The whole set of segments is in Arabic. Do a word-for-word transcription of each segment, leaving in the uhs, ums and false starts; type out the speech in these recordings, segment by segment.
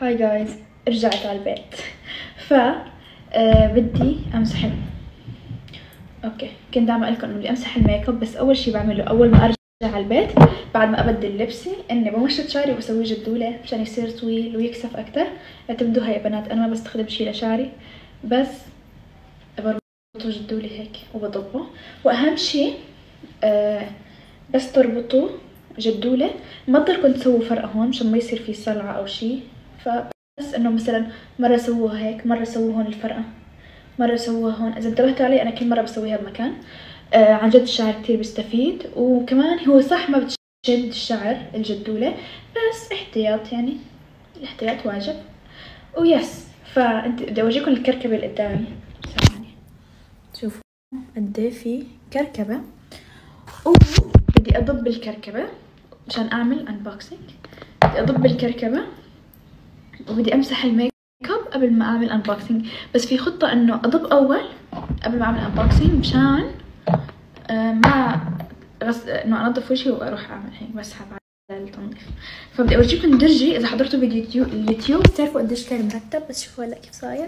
هاي جايز، رجعت على البيت. ف آه بدي امسح. اوكي كنت عم اقول لكم انه بدي امسح الميك اب، بس اول شيء بعمله اول ما ارجع على البيت بعد ما ابدل لبسي اني بمشط شعري وبسويه جدوله مشان يصير طويل ويكثف اكثر. اعتمدوها يا بنات، انا ما بستخدم شيء لشعري، بس بربطه جدولي هيك وبضبه. واهم شيء آه بس تربطوه جدوله ما تضلكم تسووا فرقه هون مشان ما يصير في صلعه او شيء. فبس انه مثلا مره سووها هيك، مره سووا هون الفرقه، مره سووها هون. اذا انتبهتوا علي انا كل مره بسويها بمكان. آه عن جد الشعر كتير بيستفيد، وكمان هو صح ما بتشد الشعر الجدوله، بس احتياط، يعني الاحتياط واجب. ويس فانت بدي اورجيكم الكركبه اللي قدامي. ثواني شوفوا قد ايه في كركبه، وبدي اضب الكركبه مشان اعمل انبوكسنج. بدي اضب الكركبه وبدي امسح الميك اب قبل ما اعمل انبوكسنج، بس في خطه انه اضب اول قبل ما اعمل انبوكسنج مشان آه ما غس... انه انظف وجهي واروح اعمل هيك بسحب على التنظيف. فبدي اورجيكم درجي، اذا حضرتوا فيديو اليوتيوب بتعرفوا قديش كان مرتب، بس شوفوا هلا كيف صاير.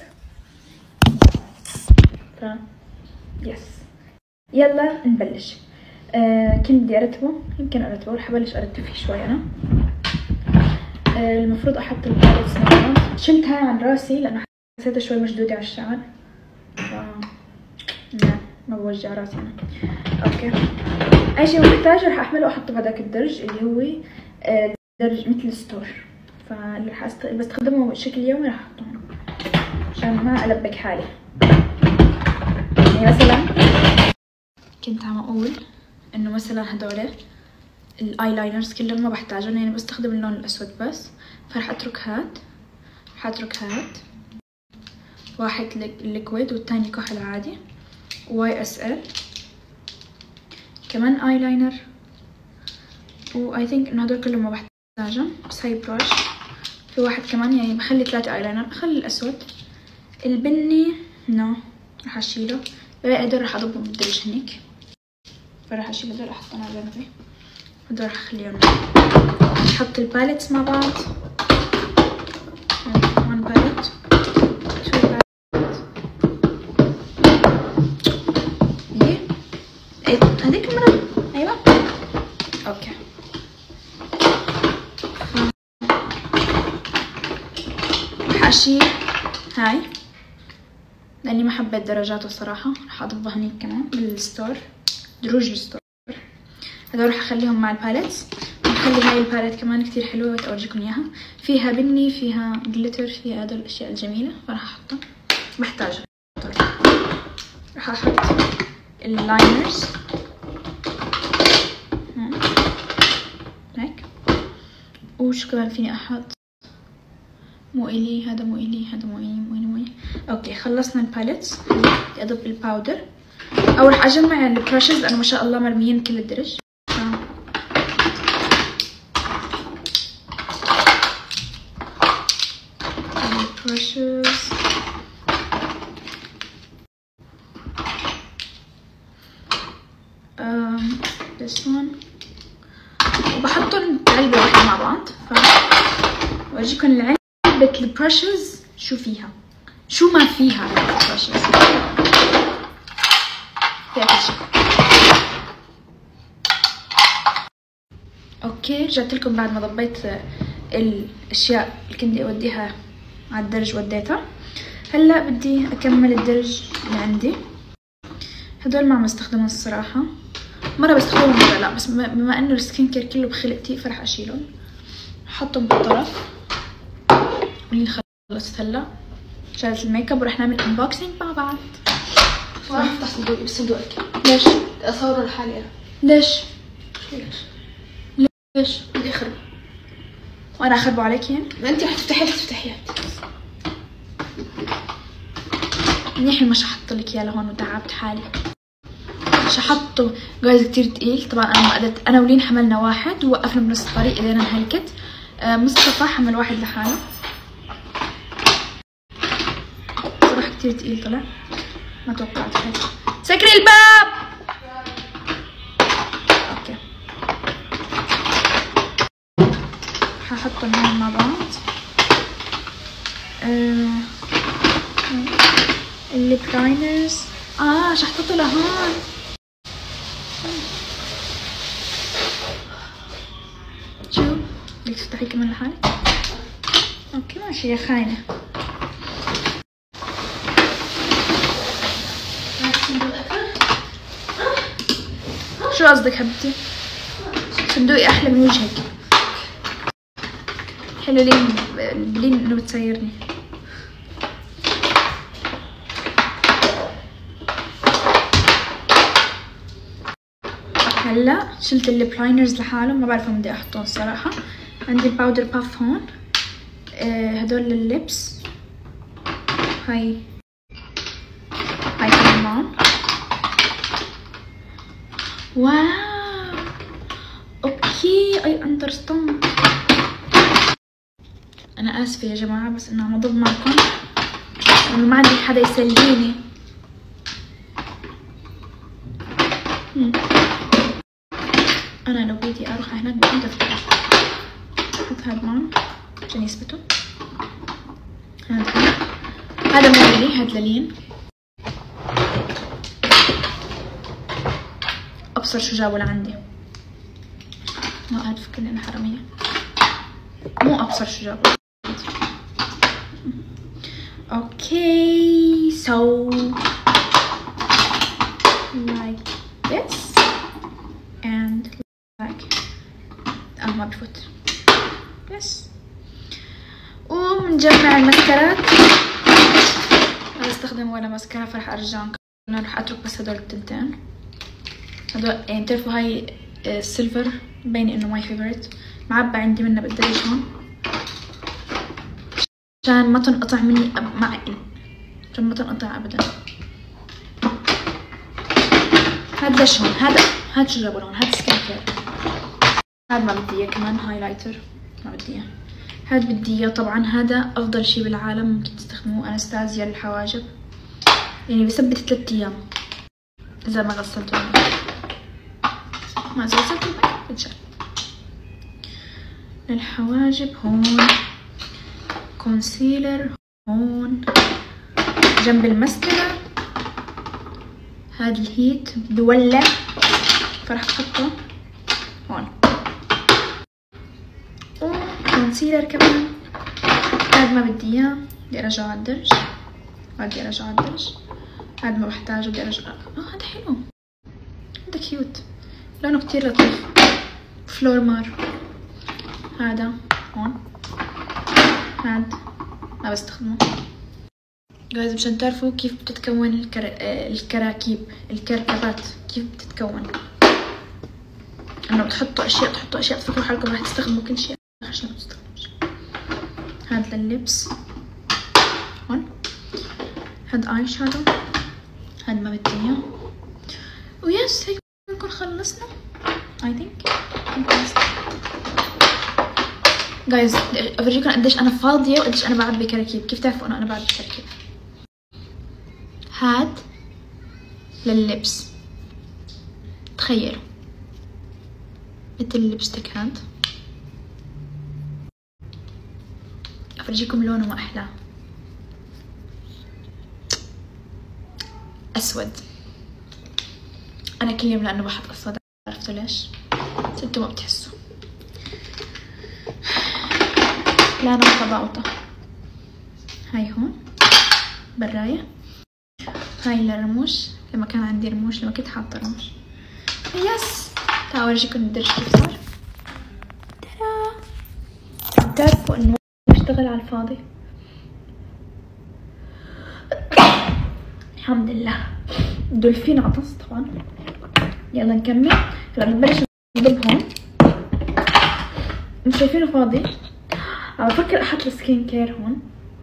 ف يس يلا نبلش. آه كنت بدي ارتبه، يمكن ارتبه، رح ابلش ارتب فيه شوي. انا آه المفروض احط الباليتس معهم، شلتها عن راسي لانه حسيتها شوي مشدوده على الشعر. ف لا ما بوجع راسي انا. اوكي اي شيء محتاجه رح احمله واحطه بهداك الدرج اللي هو آه درج مثل ستور، فاللي رح بستخدمه بشكل يومي رح احطه هون عشان ما البك حالي. يعني مثلا كنت عم اقول انه مثلا هدول الايلاينرز كلهم ما بحتاجهم، يعني بستخدم اللون الاسود بس، فرح اترك هاد، رح اترك هاد واحد ليكويد والتاني كحل عادي، واي اس ال كمان ايلاينر، واي ثينك انه هدول كلهم ما بحتاجهم، بس هاي بروش. في واحد كمان، يعني بخلي ثلاثة ايلاينر، بخلي الاسود، البني نو رح اشيله، باقي هدول رح اضبهم بالدرج هنيك، فرح اشيل هدول احطهم على جنبي، هدول رح اخليهم. نحط الباليتس مع بعض، وان باليت تو باليت. ايه هذيك المرة ايوه اوكي. رح اشيل هاي لاني ما حبيت درجاته الصراحه، رح اضبها هنيك كمان بالستور، دروج الستور. هدول رح اخليهم مع الباليتس، وخلي هاي الباليت كمان كتير حلوه اورجيكم اياها، فيها بني، فيها جليتر، فيها هدول الاشياء الجميله، فرح احطها بحتاجها. رح احط اللاينرز هيك، وش كمان فيني احط، مو الي هذا، مو الي هذا، مو الي مو الي مو الي. اوكي خلصنا الباليتس، بدي اضب الباودر او رح اجمع البراشز لانه ما شاء الله مرميين كل الدرج. البراشز um, this one، وبحطهم بعلبة واحدة مع بعض. فورجيكم العلبة البراشز شو فيها، شو ما فيها البراشز، فيها كل شيء. اوكي رجعت لكم بعد ما ضبيت الاشياء اللي كنت اوديها على الدرج، وديتها. هلا بدي اكمل الدرج اللي عندي. هدول ما عم استخدمهم الصراحه، مره بستخدمهم مره لا، بس بما انه السكين كير كله بخلقتي فرح اشيلهم، احطهم بالطرف. واللي خلصت هلا شالت الميك اب، ورح نعمل انبوكسينج مع بعض. راح افتح صندوقي بصندوقك. ليش؟ بدي اصوره لحالي انا. ليش؟ ليش؟ ليش؟ بدي اخرب. وانا اخربه عليك يعني؟ ما انت رح تفتحي تفتحيها. منيح ما شحطت لك اياه لهون وتعبت حالي. شحطته جايز كتير تقيل. طبعا انا ما قدرت، انا ولين حملنا واحد ووقفنا بنص الطريق ايدينا انهلكت. آه مصطفى حمل واحد لحاله، صراحه كتير تقيل طلع، ما توقعت هيك. سكري الباب. اوكي ححطهم هون مع بعض. آه الليب لاينرز. اه مش هحطه لهون. شو بدك تفتحي كمان لحالك؟ اوكي ماشي يا خاينة. شو قصدك حبيبتي؟ صندوقي احلى من وجهك. حلو ليه بلين انه بتسيرني. هلا شلت الليب لاينرز لحالهم، ما بعرف وين بدي احطهم الصراحه. عندي الباودر باف هون. آه هدول لللبس. هاي هاي كمان. واو اوكي اي اندرستاند. انا اسفه يا جماعه بس انه عم اضب معكم انه ما عندي حدا يسليني. مم. انا لو بدي اروح هناك كنت افتح. احط هاد معهم عشان يثبتوا. هذا هذا مو لي، هاد للين. ابصر شو جابوا لعندي. ما قاعد فكرني انا حراميه. مو ابصر شو جابوا. اوكي so like this and like اه ما بفوت بس. ومنجمع المسكرات. ما بستخدم ولا مسكرة فرح ارجعهم. انا رح اترك بس هدول التنتين هدول. يعني بتعرفوا هاي السيلفر مبينة انه ماي فيفورت. معبى عندي منها بالدرج هون عشان ما تنقطع مني معي، عشان ما تنقطع ابدا. هاد ليش هون؟ هذا هاد شو جابوا هون؟ هاد سكين كير. هاد ما بدي اياه كمان هايلايتر ما بدي اياه. هاد بدي اياه طبعا. هذا افضل شي بالعالم ممكن تستخدموه. انستازيا للحواجب، يعني بثبت ثلاث ايام اذا ما غسلته. ما اذا غسلته بتشال. للحواجب هون كونسيلر هون جنب المسكرة. هاد الهيت بولع فرح احطه هون. وكونسيلر كمان. هاد ما بدي اياه بدي ارجعه على الدرج. هاد بدي ارجعه على الدرج. هاد ما بحتاجه بدي ارجعه. اه هذا حلو، هذا كيوت لونه كتير لطيف. فلور مار. هذا هون. هاد ما بستخدمه. جايز مشان تعرفوا كيف بتتكون الكر... الكراكيب الكركبات كيف بتتكون. انه بتحطوا اشياء تحطوا اشياء تفكروا حالكم راح تستخدموا كل شيء عشان ما تستخدموش. هاد لللبس هون. هاد اي شادو. هاد ما بدي اياه. ويس هيك بنكون خلصنا اي ثينك. جايز افرجيكم قديش انا فاضيه وقديش انا بعبي كراكيب. كيف تعرفوا انه انا بعبي كراكيب؟ هاد لللبس. تخيلوا مثل اللبستيك. هاد افرجيكم لونه ما احلاه. اسود. انا كل يوم لانه بحط اسود. عرفتوا ليش؟ بس انتوا ما بتحسوا. لا انا مخبعوطة. هاي هون براية. هاي للرموش لما كان عندي رموش، لما كنت حاطة رموش. يس تعالوا اورجيكم الدرج كيف صار. ترى بتعرفوا انه بشتغل على الفاضي. الحمد لله. دولفين عطس طبعا. يلا نكمل. هلا بنبلش نضب هون. مش شايفينه فاضي. عم بفكر احط السكين كير هون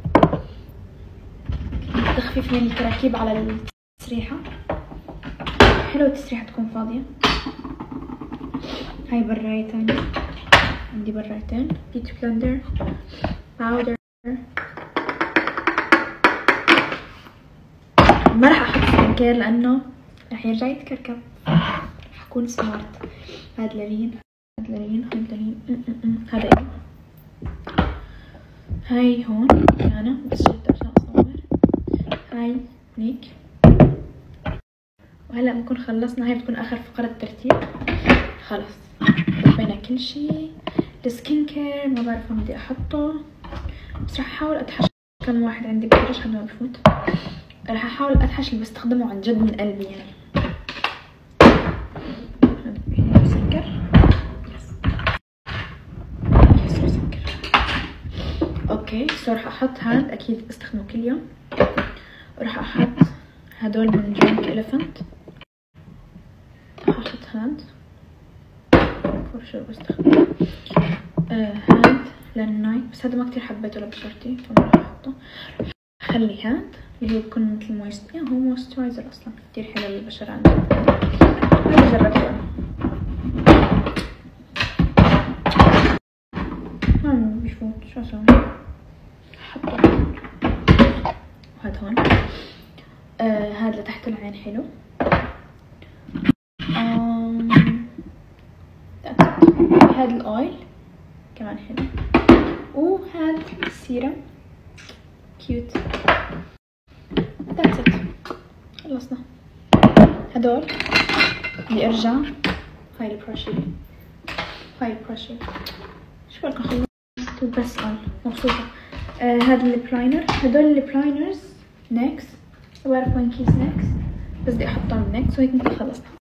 تخفيف من الكراكيب على التسريحة. حلو التسريحة تكون فاضية. هاي براية تانية. عندي برايتين. بيوتي بلندر باودر. ما راح احط سكين كير لانه راح يرجع يتكركب. راح اكون سمارت. هاد للين هاد للين هاد للين. هذا ايه هاي هون انا بس شلت عشان اصور. هاي هنيك. وهلا بنكون خلصنا. هاي بتكون اخر فقرة ترتيب. خلص طبينا كل شيء. السكين كير ما بعرف وين بدي احطه، بس رح احاول اتحش. كم واحد عندي بكرش حد ما بفوت. رح احاول اتحش اللي بستخدمه عن جد من قلبي يعني. سكر يس سكر. اوكي سو رح احط هاد اكيد بستخدمه كل يوم. ورح احط هدول من درينك اليفنت. رح احط هاد فرشة بستخدمه. آه هاد للنايت بس هذا ما كتير حبيته لبشرتي فما رح احطه. خلي هاد اللي هو بكون مثل مويست، يعني هو مويسترايزر اصلا كتير حلو للبشرة عندي. هذا جربته انا ما بيفوت. شو اسوي؟ احطه وهذا هون. آه هذا لتحت العين حلو. آم... هذا الاويل كمان حلو. وهذا السيرم كيوت. ذاتس ات خلصنا. هدول بدي ارجع. هاي البراشي هاي البراشي شو بالكم خلصت بس قال مبسوطة. آه هذا الليب هدول الليب لاينرز نيكس. ما بعرف وين كيس نيكس بس بدي احطهم نيكس وهيك نكون خلصنا.